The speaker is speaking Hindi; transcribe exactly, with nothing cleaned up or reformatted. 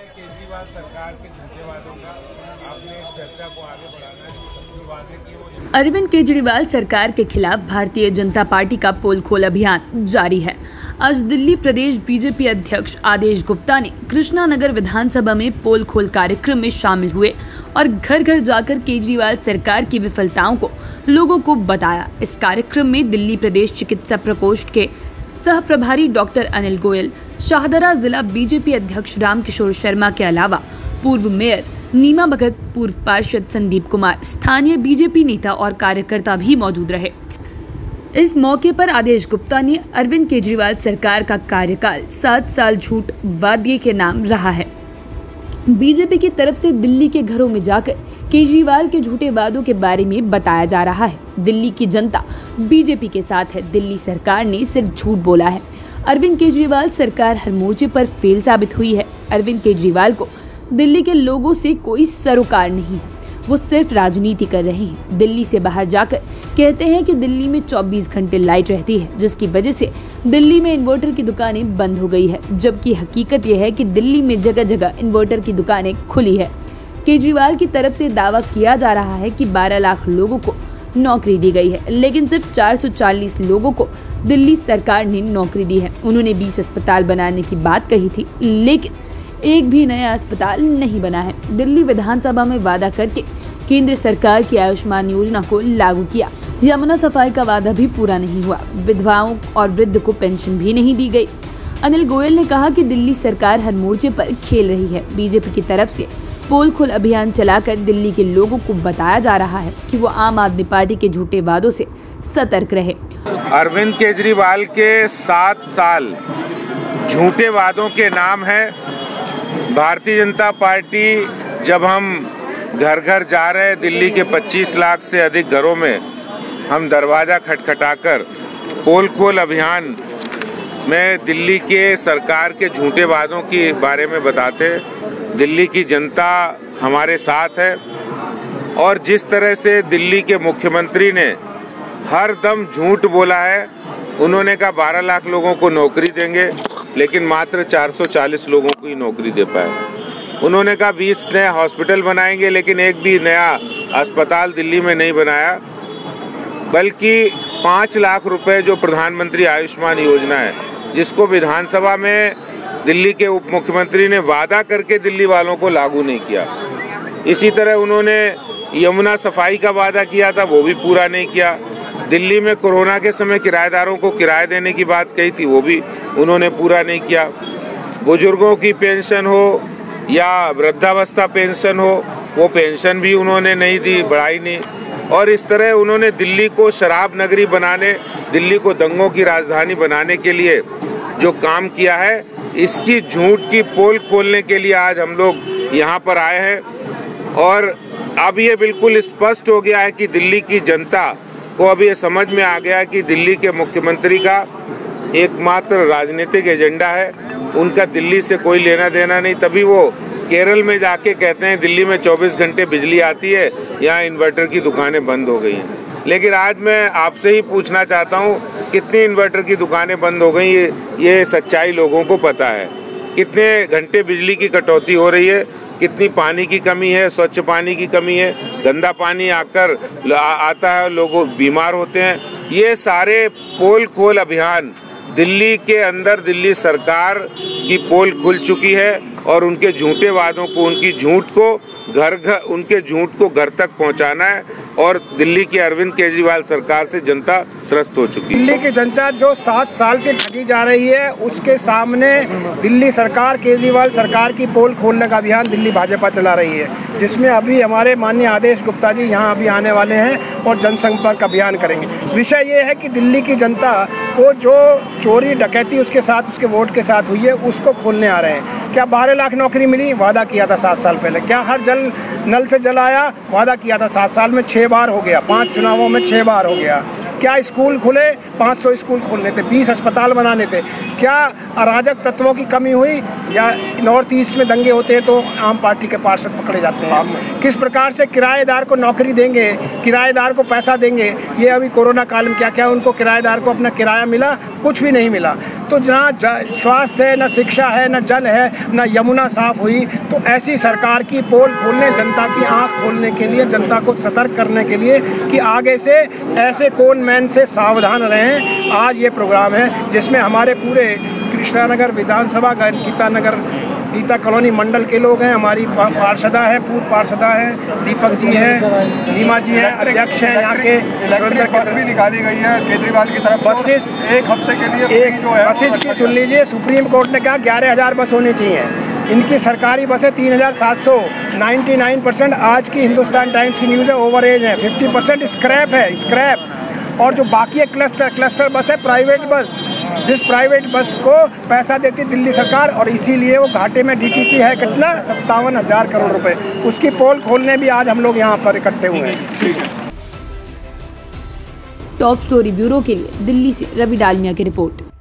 केजरीवाल सरकार के झूठे वादों का आपने इस चर्चा को आगे बढ़ाना है, जो वादे किए वो। अरविंद केजरीवाल सरकार के खिलाफ भारतीय जनता पार्टी का पोल खोल अभियान जारी है। आज दिल्ली प्रदेश बीजेपी अध्यक्ष आदेश गुप्ता ने कृष्णा नगर विधानसभा में पोल खोल कार्यक्रम में शामिल हुए और घर घर जाकर केजरीवाल सरकार की विफलताओं को लोगों को बताया। इस कार्यक्रम में दिल्ली प्रदेश चिकित्सा प्रकोष्ठ के सह प्रभारी डॉक्टर अनिल गोयल, शाहदरा जिला बीजेपी अध्यक्ष रामकिशोर शर्मा के अलावा पूर्व मेयर नीमा भगत, पूर्व पार्षद संदीप कुमार, स्थानीय बीजेपी नेता और कार्यकर्ता भी मौजूद रहे। इस मौके पर आदेश गुप्ता ने अरविंद केजरीवाल सरकार का कार्यकाल सात साल झूठ वादे के नाम रहा है। बीजेपी की तरफ से दिल्ली के घरों में जाकर केजरीवाल के झूठे वादों के बारे में बताया जा रहा है। दिल्ली की जनता बीजेपी के साथ है, दिल्ली सरकार ने सिर्फ झूठ बोला है। अरविंद केजरीवाल सरकार हर मोर्चे पर फेल साबित हुई है। अरविंद केजरीवाल को दिल्ली के लोगों से कोई सरोकार नहीं है, वो सिर्फ राजनीति कर रहे हैं। दिल्ली से बाहर जाकर कहते हैं कि दिल्ली में चौबीस घंटे लाइट रहती है, जिसकी वजह से दिल्ली में इन्वर्टर की दुकानें बंद हो गई है, जबकि हकीकत यह है कि दिल्ली में जगह जगह इन्वर्टर की दुकानें खुली है। केजरीवाल की तरफ से दावा किया जा रहा है कि बारह लाख लोगों को नौकरी दी गई है, लेकिन सिर्फ चार सौ चालीस लोगों को दिल्ली सरकार ने नौकरी दी है। उन्होंने बीस अस्पताल बनाने की बात कही थी, लेकिन एक भी नया अस्पताल नहीं बना है। दिल्ली विधानसभा में वादा करके केंद्र सरकार की आयुष्मान योजना को लागू किया। यमुना सफाई का वादा भी पूरा नहीं हुआ। विधवाओं और वृद्ध को पेंशन भी नहीं दी गई। अनिल गोयल ने कहा कि दिल्ली सरकार हर मोर्चे पर खेल रही है। बीजेपी की तरफ से पोल खोल अभियान चलाकर दिल्ली के लोगों को बताया जा रहा है कि वो आम आदमी पार्टी के झूठे वादों से सतर्क रहे। अरविंद केजरीवाल के सात साल झूठे वादों के नाम है। भारतीय जनता पार्टी जब हम घर घर जा रहे हैं, दिल्ली के पच्चीस लाख से अधिक घरों में हम दरवाज़ा खटखटाकर पोल खोल अभियान में दिल्ली के सरकार के झूठे वादों के बारे में बताते हैं। दिल्ली की जनता हमारे साथ है और जिस तरह से दिल्ली के मुख्यमंत्री ने हर दम झूठ बोला है, उन्होंने कहा बारह लाख लोगों को नौकरी देंगे, लेकिन मात्र चार सौ चालीस लोगों को ही नौकरी दे पाए। उन्होंने कहा बीस नए हॉस्पिटल बनाएंगे, लेकिन एक भी नया अस्पताल दिल्ली में नहीं बनाया, बल्कि पाँच लाख रुपए जो प्रधानमंत्री आयुष्मान योजना है, जिसको विधानसभा में दिल्ली के उप मुख्यमंत्री ने वादा करके दिल्ली वालों को लागू नहीं किया। इसी तरह उन्होंने यमुना सफाई का वादा किया था, वो भी पूरा नहीं किया। दिल्ली में कोरोना के समय किराएदारों को किराया देने की बात कही थी, वो भी उन्होंने पूरा नहीं किया। बुजुर्गों की पेंशन हो या वृद्धावस्था पेंशन हो, वो पेंशन भी उन्होंने नहीं दी, बढ़ाई नहीं। और इस तरह उन्होंने दिल्ली को शराब नगरी बनाने, दिल्ली को दंगों की राजधानी बनाने के लिए जो काम किया है, इसकी झूठ की पोल खोलने के लिए आज हम लोग यहाँ पर आए हैं। और अब ये बिल्कुल स्पष्ट हो गया है कि दिल्ली की जनता को अब ये समझ में आ गया कि दिल्ली के मुख्यमंत्री का एकमात्र राजनीतिक एजेंडा है, उनका दिल्ली से कोई लेना देना नहीं। तभी वो केरल में जाके कहते हैं दिल्ली में चौबीस घंटे बिजली आती है, यहाँ इन्वर्टर की दुकानें बंद हो गई हैं। लेकिन आज मैं आपसे ही पूछना चाहता हूँ, कितनी इन्वर्टर की दुकानें बंद हो गई, ये ये सच्चाई लोगों को पता है। कितने घंटे बिजली की कटौती हो रही है, कितनी पानी की कमी है, स्वच्छ पानी की कमी है, गंदा पानी आकर आ, आता है, लोग बीमार होते हैं। ये सारे पोल खोल अभियान दिल्ली के अंदर दिल्ली सरकार की पोल खुल चुकी है और उनके झूठे वादों को, उनकी झूठ को घर घर उनके झूठ को घर तक पहुंचाना है। और दिल्ली की अरविंद केजरीवाल सरकार से जनता त्रस्त हो चुकी है। दिल्ली की जनता जो सात साल से ठगी जा रही है, उसके सामने दिल्ली सरकार, केजरीवाल सरकार की पोल खोलने का अभियान दिल्ली भाजपा चला रही है, जिसमें अभी हमारे माननीय आदेश गुप्ता जी यहाँ अभी आने वाले हैं और जनसंपर्क अभियान करेंगे। विषय ये है कि दिल्ली की जनता को जो चोरी डकैती उसके साथ, उसके वोट के साथ हुई है, उसको खोलने आ रहे हैं। क्या बारह लाख नौकरी मिली? वादा किया था सात साल पहले। क्या हर जल नल से जल आया? वादा किया था सात साल में छः बार हो गया, पांच चुनावों में छः बार हो गया। क्या स्कूल खुले? पाँच सौ स्कूल खोलने थे, बीस अस्पताल बनाने थे। क्या अराजक तत्वों की कमी हुई? या नॉर्थ ईस्ट में दंगे होते हैं तो आम पार्टी के पार्षद पकड़े जाते हैं। किस प्रकार से किराएदार को नौकरी देंगे, किराएदार को पैसा देंगे? ये अभी कोरोना काल में क्या क्या उनको किराएदार को अपना किराया मिला? कुछ भी नहीं मिला। तो जहाँ स्वास्थ्य है, न शिक्षा है, न जल है, न यमुना साफ हुई। तो ऐसी सरकार की पोल खोलने, जनता की आंख खोलने के लिए, जनता को सतर्क करने के लिए कि आगे से ऐसे कौन मैन से सावधान रहें, आज ये प्रोग्राम है जिसमें हमारे पूरे कृष्णानगर विधानसभा, गीता नगर, गीता कॉलोनी मंडल के लोग हैं, हमारी पार्षदा है, पूर्व पार्षदा है, दीपक जी हैं, नीमा जी हैं, अध्यक्ष हैं यहाँ के। बस भी निकाली गई है केजरीवाल की तरफ। बसेस एक हफ्ते के लिए एक जो है बसेज की सुन लीजिए, सुप्रीम कोर्ट ने कहा ग्यारह हज़ार बस होनी चाहिए। इनकी सरकारी बसें तीन हज़ार सात सौ, निन्यानवे परसेंट आज की हिंदुस्तान टाइम्स की न्यूज़ है, ओवर एज है, पचास परसेंट स्क्रैप है, स्क्रैप। और जो बाकी है क्लस्टर क्लस्टर बस है, प्राइवेट बस, जिस प्राइवेट बस को पैसा देती दिल्ली सरकार, और इसीलिए वो घाटे में डीटीसी है कितना, सत्तावन हज़ार करोड़ रुपए। उसकी पोल खोलने भी आज हम लोग यहाँ पर इकट्ठे हुए हैं। टॉप स्टोरी ब्यूरो के लिए दिल्ली से रवि डालमिया की रिपोर्ट।